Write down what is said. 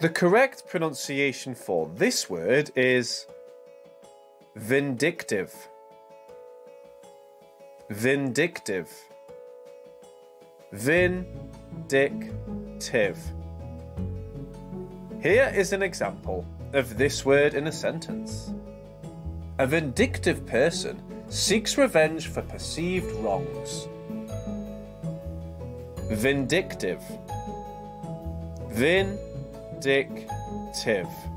The correct pronunciation for this word is vindictive. Vindictive. Vindictive. Here is an example of this word in a sentence. A vindictive person seeks revenge for perceived wrongs. Vindictive. Vindictive.